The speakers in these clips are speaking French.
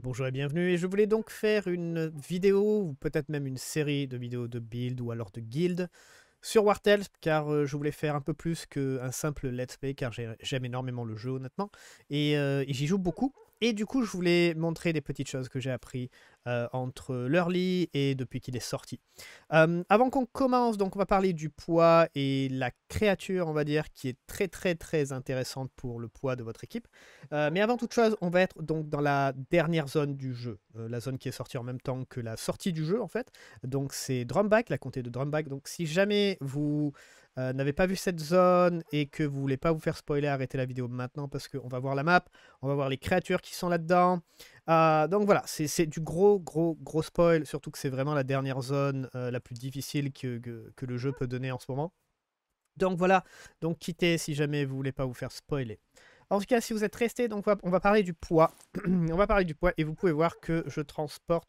Bonjour et bienvenue, et je voulais donc faire une vidéo, ou peut-être même une série de vidéos de build ou alors de guild sur Wartels, car je voulais faire un peu plus qu'un simple let's play, car j'aime énormément le jeu honnêtement, et j'y joue beaucoup. Et du coup, je voulais montrer des petites choses que j'ai appris entre l'early et depuis qu'il est sorti. Avant qu'on commence, donc on va parler du poids et la créature, on va dire, qui est très très très intéressante pour le poids de votre équipe. Mais avant toute chose, on va être donc dans la dernière zone du jeu, la zone qui est sortie en même temps que la sortie du jeu en fait. Donc c'est Drumback, la comté de Drumback. Donc si jamais vous n'avez pas vu cette zone et que vous voulez pas vous faire spoiler, arrêtez la vidéo maintenant parce qu'on va voir la map, on va voir les créatures qui sont là-dedans. Donc voilà, c'est du gros spoil, surtout que c'est vraiment la dernière zone la plus difficile que le jeu peut donner en ce moment. Donc voilà, donc quittez si jamais vous voulez pas vous faire spoiler. En tout cas, si vous êtes resté, donc on va parler du poids. On va parler du poids et vous pouvez voir que je transporte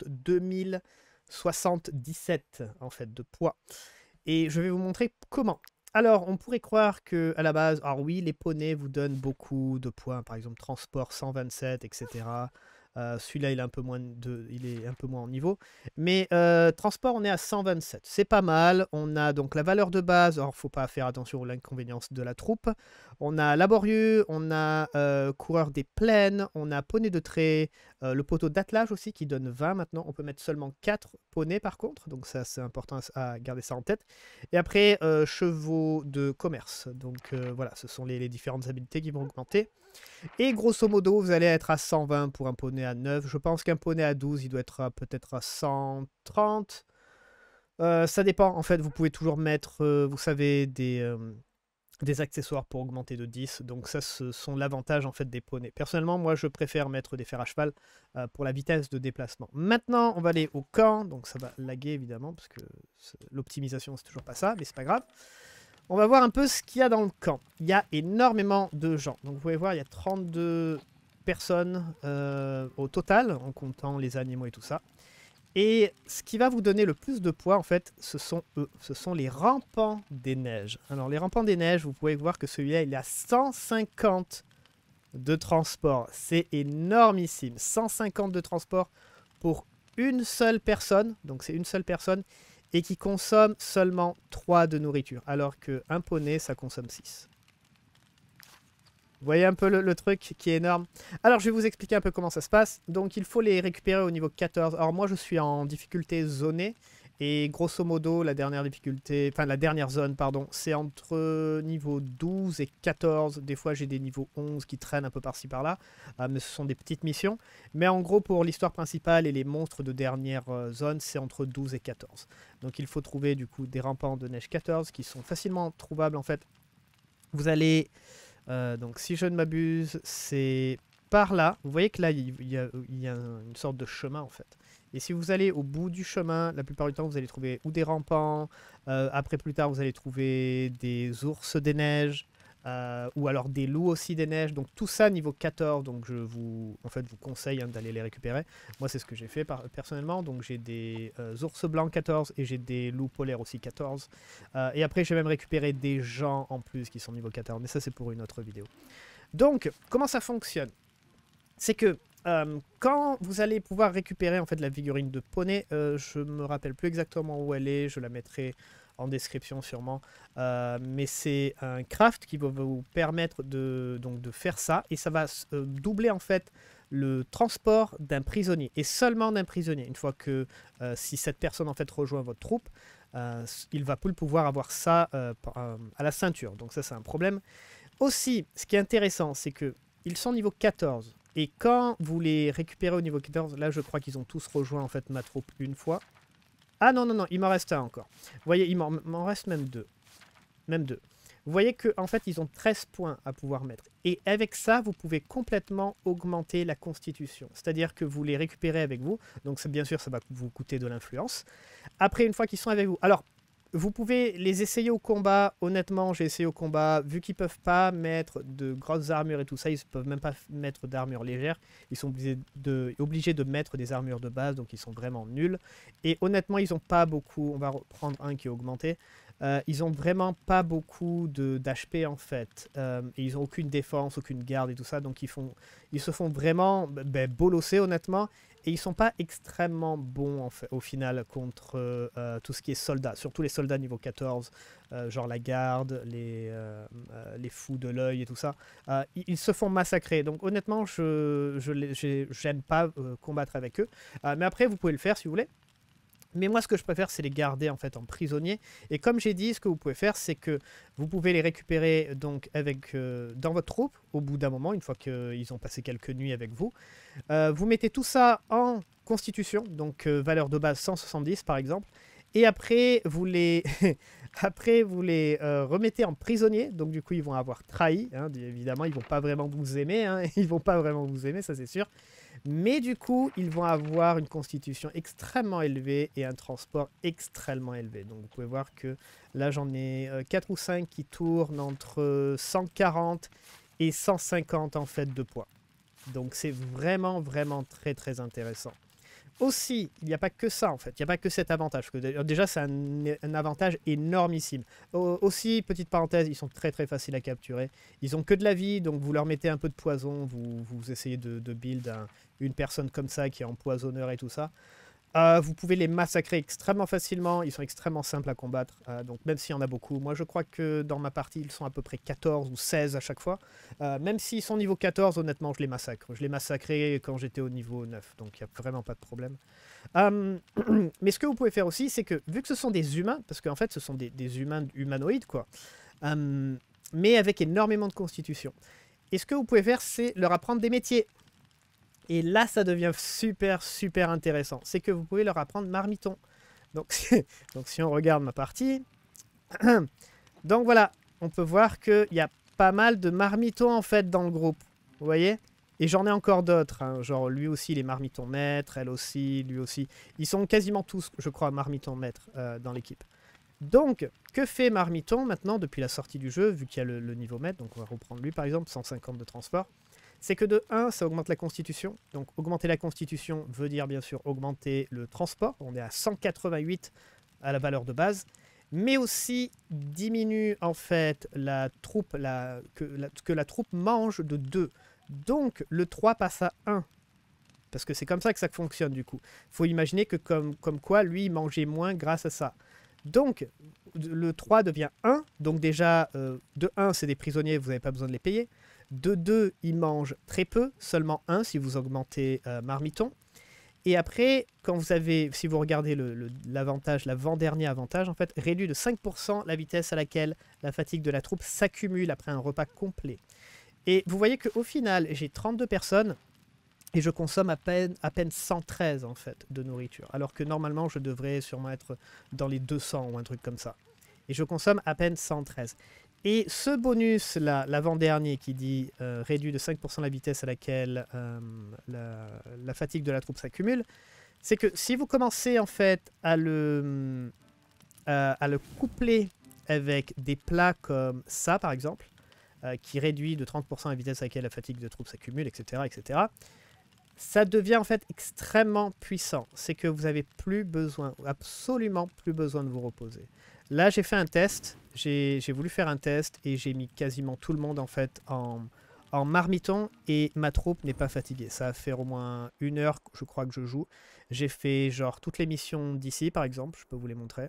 2077 en fait de poids. Et je vais vous montrer comment. Alors, on pourrait croire que à la base, alors oui, les poneys vous donnent beaucoup de points, par exemple transport 127, etc. Celui-là, il est un peu moins en niveau. Mais transport, on est à 127. C'est pas mal. On a donc la valeur de base. Alors, faut pas faire attention aux inconvéniences de la troupe. On a laborieux, on a coureur des plaines, on a poney de trait, le poteau d'attelage aussi qui donne 20 maintenant. On peut mettre seulement 4 poneys par contre. Donc ça, c'est important à garder ça en tête. Et après, chevaux de commerce. Donc voilà, ce sont les différentes habilités qui vont augmenter. Et grosso modo, vous allez être à 120 pour un poney à 9. Je pense qu'un poney à 12, il doit être peut-être à 130. Ça dépend. En fait, vous pouvez toujours mettre, vous savez, des accessoires pour augmenter de 10. Donc ça, ce sont l'avantage en fait des poneys. Personnellement, moi, je préfère mettre des fers à cheval pour la vitesse de déplacement. Maintenant, on va aller au camp. Donc ça va laguer évidemment, parce que l'optimisation, c'est toujours pas ça, mais c'est pas grave. On va voir un peu ce qu'il y a dans le camp. Il y a énormément de gens. Donc vous pouvez voir, il y a 32 personnes au total, en comptant les animaux et tout ça. Et ce qui va vous donner le plus de poids, en fait, ce sont eux. Ce sont les rampants des neiges. Alors, les rampants des neiges, vous pouvez voir que celui-là, il a 150 de transport. C'est énormissime. 150 de transport pour une seule personne. Donc, c'est une seule personne. Et qui consomme seulement 3 de nourriture. Alors qu'un poney, ça consomme 6. Vous voyez un peu le truc qui est énorme. Alors, je vais vous expliquer un peu comment ça se passe. Donc, il faut les récupérer au niveau 14. Alors, moi, je suis en difficulté zonée. Et grosso modo, la dernière difficulté, enfin la dernière zone, pardon, c'est entre niveau 12 et 14. Des fois, j'ai des niveaux 11 qui traînent un peu par-ci par-là. Mais ce sont des petites missions. Mais en gros, pour l'histoire principale et les monstres de dernière zone, c'est entre 12 et 14. Donc, il faut trouver du coup des rampants de neige 14 qui sont facilement trouvables en fait. Vous allez donc si je ne m'abuse, c'est par là. Vous voyez que là, il y a une sorte de chemin en fait. Et si vous allez au bout du chemin, la plupart du temps, vous allez trouver ou des rampants. Après, plus tard, vous allez trouver des ours des neiges. Ou alors des loups aussi des neiges. Donc tout ça niveau 14. Donc je vous, en fait, vous conseille d'aller les récupérer. Moi, c'est ce que j'ai fait personnellement. Donc j'ai des ours blancs 14 et j'ai des loups polaires aussi 14. Et après, j'ai même récupéré des gens en plus qui sont niveau 14. Mais ça, c'est pour une autre vidéo. Donc, comment ça fonctionne? C'est que quand vous allez pouvoir récupérer en fait la figurine de poney, je me rappelle plus exactement où elle est, je la mettrai en description sûrement, mais c'est un craft qui va vous permettre donc, de faire ça, et ça va doubler en fait le transport d'un prisonnier, et seulement d'un prisonnier. Une fois que si cette personne en fait rejoint votre troupe, il va plus pouvoir avoir ça à la ceinture, donc ça c'est un problème. Aussi, ce qui est intéressant, c'est que ils sont niveau 14. Et quand vous les récupérez au niveau 14, là je crois qu'ils ont tous rejoint en fait ma troupe une fois. Ah non, non, non, il m'en reste un encore. Vous voyez, il m'en reste même deux. Même deux. Vous voyez qu'en en fait, ils ont 13 points à pouvoir mettre. Et avec ça, vous pouvez complètement augmenter la constitution. C'est-à-dire que vous les récupérez avec vous. Donc bien sûr, ça va vous coûter de l'influence. Après, une fois qu'ils sont avec vous. Alors, vous pouvez les essayer au combat. Honnêtement, j'ai essayé au combat. Vu qu'ils peuvent pas mettre de grosses armures et tout ça, ils peuvent même pas mettre d'armure légère. Ils sont obligés de mettre des armures de base, donc ils sont vraiment nuls. Et honnêtement, ils ont pas beaucoup. On va reprendre un qui est augmenté. Ils ont vraiment pas beaucoup d'HP en fait. Et ils ont aucune défense, aucune garde et tout ça. Donc ils se font vraiment bolosser honnêtement. Et ils sont pas extrêmement bons en fait, au final contre tout ce qui est soldats. Surtout les soldats niveau 14, genre la garde, les fous de l'œil et tout ça. Ils se font massacrer. Donc honnêtement, j'aime pas combattre avec eux. Mais après, vous pouvez le faire si vous voulez. Mais moi, ce que je préfère, c'est les garder en fait en prisonniers. Et comme j'ai dit, ce que vous pouvez faire, c'est que vous pouvez les récupérer donc dans votre troupe au bout d'un moment, une fois qu'ils ont passé quelques nuits avec vous. Vous mettez tout ça en constitution, donc valeur de base 170 par exemple. Et après, vous les, après, vous les remettez en prisonniers. Donc du coup, ils vont avoir trahi. Hein, évidemment, ils vont pas vraiment vous aimer. Hein, ils vont pas vraiment vous aimer, ça c'est sûr. Mais du coup, ils vont avoir une constitution extrêmement élevée et un transport extrêmement élevé. Donc vous pouvez voir que là, j'en ai 4 ou 5 qui tournent entre 140 et 150 en fait de poids. Donc c'est vraiment, vraiment très, très intéressant. Aussi, il n'y a pas que ça en fait, il n'y a pas que cet avantage. Parce que déjà, c'est un avantage énormissime. Aussi, petite parenthèse, ils sont très très faciles à capturer. Ils ont que de la vie, donc vous leur mettez un peu de poison, vous essayez de build une personne comme ça qui est empoisonneur et tout ça. Vous pouvez les massacrer extrêmement facilement, ils sont extrêmement simples à combattre, donc même s'il y en a beaucoup, moi je crois que dans ma partie ils sont à peu près 14 ou 16 à chaque fois, même s'ils sont niveau 14, honnêtement je les massacre, je les massacrais quand j'étais au niveau 9, donc il n'y a vraiment pas de problème. Mais ce que vous pouvez faire aussi, c'est que vu que ce sont des humains, parce qu'en fait ce sont des humains humanoïdes quoi, mais avec énormément de constitution, et ce que vous pouvez faire c'est leur apprendre des métiers. Et là, ça devient super, super intéressant. C'est que vous pouvez leur apprendre marmiton. Donc, si on regarde ma partie... donc voilà, on peut voir qu'il y a pas mal de marmitons en fait dans le groupe. Vous voyez? Et j'en ai encore d'autres. Hein. Genre lui aussi, il est marmiton maître, elle aussi, lui aussi. Ils sont quasiment tous, je crois, marmiton maître dans l'équipe. Donc, que fait Marmiton maintenant depuis la sortie du jeu, vu qu'il y a le niveau maître? Donc on va reprendre lui par exemple, 150 de transport. C'est que de 1, ça augmente la constitution. Donc augmenter la constitution veut dire bien sûr augmenter le transport. On est à 188 à la valeur de base. Mais aussi diminue en fait la troupe, que la troupe mange de 2. Donc le 3 passe à 1. Parce que c'est comme ça que ça fonctionne du coup. Il faut imaginer que comme quoi lui il mangeait moins grâce à ça. Donc le 3 devient 1. Donc déjà de 1 c'est des prisonniers, vous n'avez pas besoin de les payer. De 2, ils mangent très peu, seulement 1 si vous augmentez Marmiton. Et après, si vous regardez l'avantage, l'avant-dernier avantage, en fait, réduit de 5% la vitesse à laquelle la fatigue de la troupe s'accumule après un repas complet. Et vous voyez qu'au final, j'ai 32 personnes et je consomme à peine 113 en fait de nourriture. Alors que normalement, je devrais sûrement être dans les 200 ou un truc comme ça. Et je consomme à peine 113. Et ce bonus, l'avant-dernier, qui dit réduit de 5% la vitesse à laquelle la fatigue de la troupe s'accumule, c'est que si vous commencez en fait à le coupler avec des plats comme ça, par exemple, qui réduit de 30% la vitesse à laquelle la fatigue de troupe s'accumule, etc., etc., ça devient en fait extrêmement puissant. C'est que vous n'avez plus besoin, absolument plus besoin de vous reposer. Là, j'ai fait un test. J'ai voulu faire un test et j'ai mis quasiment tout le monde en fait en marmiton et ma troupe n'est pas fatiguée. Ça va faire au moins 1 heure, je crois, que je joue. J'ai fait genre toutes les missions d'ici, par exemple. Je peux vous les montrer.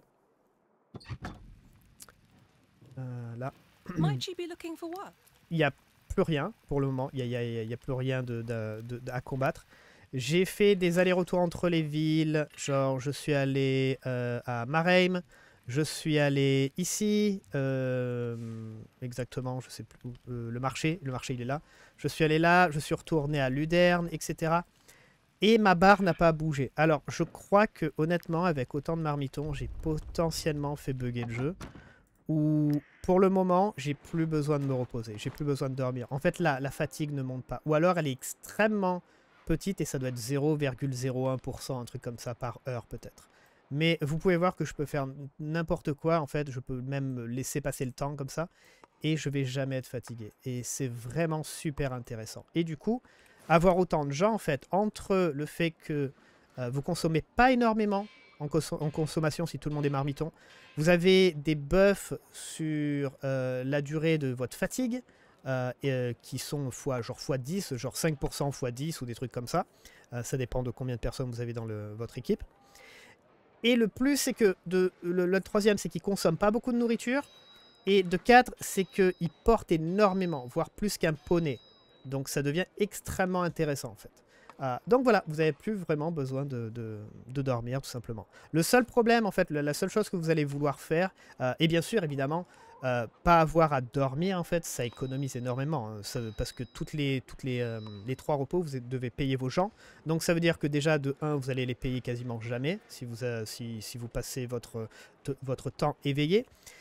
Là. Il n'y a plus rien pour le moment. Il n'y a plus rien à combattre. J'ai fait des allers-retours entre les villes. Genre, je suis allé à Marheim. Je suis allé ici, exactement, je sais plus où, le marché il est là. Je suis allé là, je suis retourné à Luderne, etc. Et ma barre n'a pas bougé. Alors, je crois que honnêtement, avec autant de marmitons, j'ai potentiellement fait bugger le jeu. Ou pour le moment, j'ai plus besoin de me reposer, j'ai plus besoin de dormir. En fait, la fatigue ne monte pas. Ou alors, elle est extrêmement petite et ça doit être 0,01%, un truc comme ça par heure peut-être. Mais vous pouvez voir que je peux faire n'importe quoi, en fait, je peux même laisser passer le temps comme ça, et je vais jamais être fatigué. Et c'est vraiment super intéressant. Et du coup, avoir autant de gens, en fait, entre le fait que vous consommez pas énormément, en consommation si tout le monde est marmiton. Vous avez des buffs sur la durée de votre fatigue, qui sont genre x10, genre 5% x10 ou des trucs comme ça. Ça dépend de combien de personnes vous avez dans votre équipe. Et le plus, c'est que le troisième, c'est qu'il ne consomme pas beaucoup de nourriture. Et de 4, c'est qu'il porte énormément, voire plus qu'un poney. Donc ça devient extrêmement intéressant en fait. Donc voilà, vous n'avez plus vraiment besoin de dormir tout simplement. Le seul problème en fait, la seule chose que vous allez vouloir faire, et bien sûr évidemment, pas avoir à dormir en fait, ça économise énormément. Hein, parce que les 3 repos, vous devez payer vos gens. Donc ça veut dire que déjà de 1, vous allez les payer quasiment jamais si vous passez votre temps éveillé.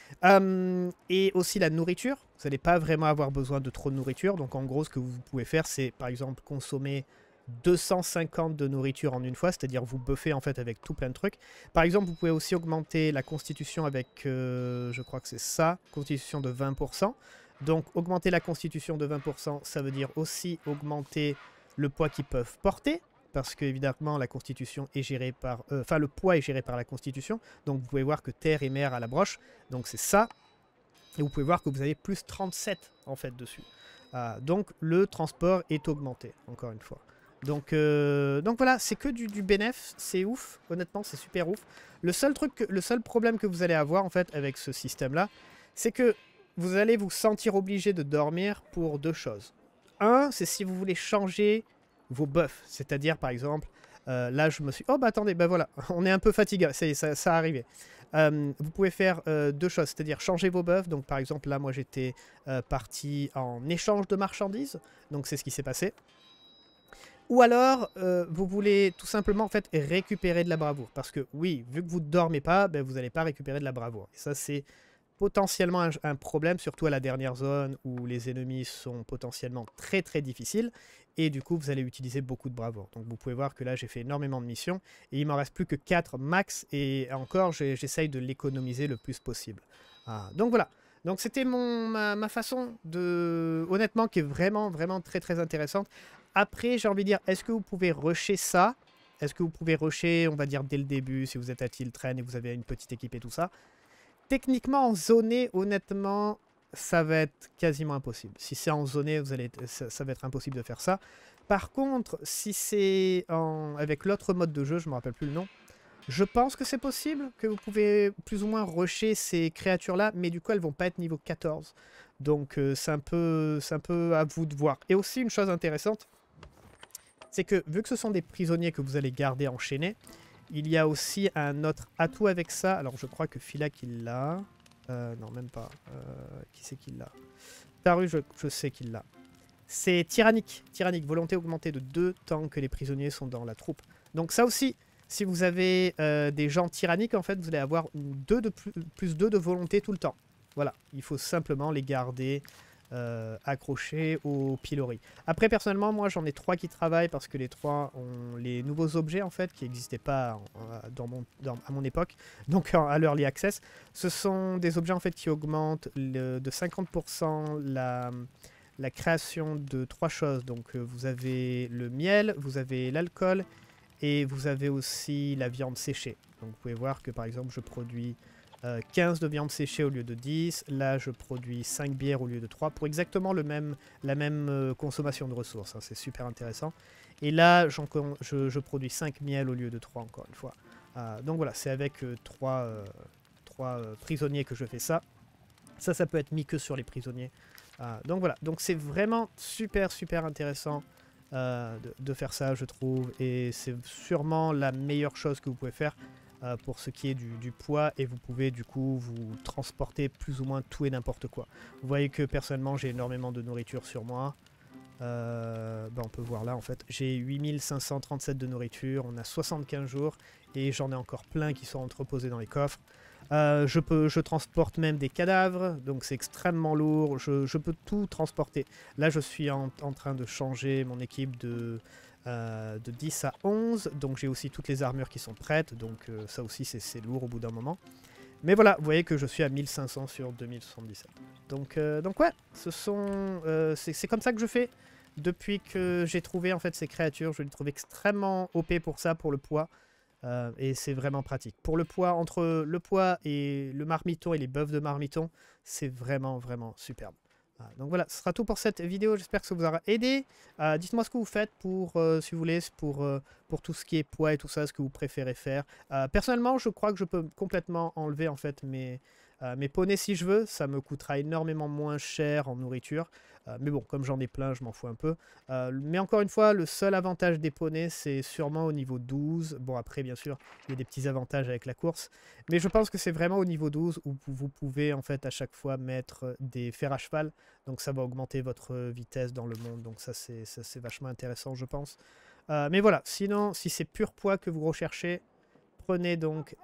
Et aussi la nourriture, vous n'allez pas vraiment avoir besoin de trop de nourriture. Donc en gros, ce que vous pouvez faire, c'est par exemple consommer 250 de nourriture en une fois, c'est-à-dire vous buffez en fait avec tout plein de trucs. Par exemple, vous pouvez aussi augmenter la constitution avec, je crois que c'est ça, constitution de 20%. Donc augmenter la constitution de 20%, ça veut dire aussi augmenter le poids qu'ils peuvent porter, parce que évidemment la constitution est gérée par, enfin le poids est géré par la constitution. Donc vous pouvez voir que terre et mer à la broche, donc c'est ça. Et vous pouvez voir que vous avez plus 37 en fait dessus. Donc le transport est augmenté, encore une fois. Donc voilà, c'est que du bénéf, c'est ouf, honnêtement c'est super ouf. Le seul problème que vous allez avoir en fait avec ce système-là, c'est que vous allez vous sentir obligé de dormir pour 2 choses. Un, c'est si vous voulez changer vos buffs, c'est-à-dire par exemple, là je me suis... Oh bah attendez, bah voilà, on est un peu fatigué, ça arrivait. Vous pouvez faire 2 choses, c'est-à-dire changer vos buffs. Donc par exemple là moi j'étais parti en échange de marchandises, donc c'est ce qui s'est passé. Ou alors, vous voulez tout simplement en fait récupérer de la bravoure. Parce que oui, vu que vous ne dormez pas, ben, vous n'allez pas récupérer de la bravoure. Et ça, c'est potentiellement un problème, surtout à la dernière zone où les ennemis sont potentiellement très très difficiles. Et du coup, vous allez utiliser beaucoup de bravoure. Donc vous pouvez voir que là, j'ai fait énormément de missions. Et il m'en reste plus que 4 max. Et encore, j'essaye de l'économiser le plus possible. Donc voilà. Donc c'était ma façon de... Honnêtement, qui est vraiment, vraiment très très intéressante. Après, j'ai envie de dire, est-ce que vous pouvez rusher ça? Est-ce que vous pouvez rusher, on va dire, dès le début, si vous êtes à Tiltren et vous avez une petite équipe et tout ça? Techniquement, en zoné, honnêtement, ça va être quasiment impossible. Si c'est en zoné, ça va être impossible de faire ça. Par contre, si c'est avec l'autre mode de jeu, je ne me rappelle plus le nom, je pense que c'est possible, que vous pouvez plus ou moins rusher ces créatures-là, mais du coup, elles vont pas être niveau 14. Donc, c'est un peu à vous de voir. Et aussi, une chose intéressante, c'est que vu que ce sont des prisonniers que vous allez garder enchaînés, il y a aussi un autre atout avec ça. Alors je crois que Philac il l'a. Non, même pas. Qui c'est qui l'a? Taru, je sais qu'il l'a. C'est tyrannique. Tyrannique, volonté augmentée de 2 tant que les prisonniers sont dans la troupe. Donc ça aussi, si vous avez des gens tyranniques, en fait, vous allez avoir plus 2 de volonté tout le temps. Voilà, il faut simplement les garder accrochés au pilori. Après, personnellement, moi, j'en ai 3 qui travaillent parce que les 3 ont les nouveaux objets, en fait, qui n'existaient pas à mon époque, donc à l'Early Access. Ce sont des objets, en fait, qui augmentent de 50% la création de 3 choses. Donc, vous avez le miel, vous avez l'alcool, et vous avez aussi la viande séchée. Donc, vous pouvez voir que, par exemple, je produis 15 de viande séchée au lieu de 10. Là, je produis 5 bières au lieu de 3 pour exactement la même consommation de ressources. Hein, c'est super intéressant. Et là, je produis 5 miels au lieu de 3, encore une fois. Donc voilà, c'est avec 3 prisonniers que je fais ça. Ça peut être mis que sur les prisonniers. Donc voilà, donc c'est vraiment super, super intéressant de faire ça, je trouve. Et c'est sûrement la meilleure chose que vous pouvez faire pour ce qui est du poids, et vous pouvez du coup vous transporter plus ou moins tout et n'importe quoi. Vous voyez que personnellement j'ai énormément de nourriture sur moi. On peut voir là en fait, j'ai 8537 de nourriture, on a 75 jours et j'en ai encore plein qui sont entreposés dans les coffres. Je transporte même des cadavres, donc c'est extrêmement lourd, je peux tout transporter. Là je suis en train de changer mon équipe de 10 à 11, donc j'ai aussi toutes les armures qui sont prêtes, donc ça aussi c'est lourd au bout d'un moment. Mais voilà, vous voyez que je suis à 1500 sur 2077. Donc ouais, c'est comme ça que je fais. Depuis que j'ai trouvé en fait ces créatures, je les trouve extrêmement OP pour ça, pour le poids. Et c'est vraiment pratique. Pour le poids, entre le poids et le marmiton et les bœufs de marmiton, c'est vraiment, vraiment superbe. Donc voilà, ce sera tout pour cette vidéo. J'espère que ça vous aura aidé. Dites-moi ce que vous faites pour, si vous voulez, pour tout ce qui est poids et tout ça, ce que vous préférez faire. Personnellement, je crois que je peux complètement enlever en fait mes poneys si je veux. Ça me coûtera énormément moins cher en nourriture. Mais bon, comme j'en ai plein, je m'en fous un peu. Mais encore une fois, le seul avantage des poneys, c'est sûrement au niveau 12. Bon, après, bien sûr, il y a des petits avantages avec la course. Mais je pense que c'est vraiment au niveau 12 où vous pouvez en fait à chaque fois mettre des fers à cheval. Donc ça va augmenter votre vitesse dans le monde. Donc ça, c'est vachement intéressant, je pense. Mais voilà, sinon, si c'est pur poids que vous recherchez, prenez donc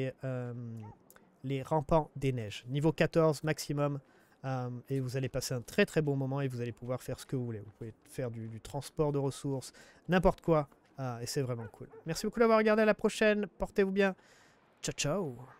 les rampants des neiges. Niveau 14 maximum. Et vous allez passer un très très bon moment et vous allez pouvoir faire ce que vous voulez. Vous pouvez faire du transport de ressources, n'importe quoi. Et c'est vraiment cool. Merci beaucoup d'avoir regardé, à la prochaine. Portez-vous bien. Ciao ciao.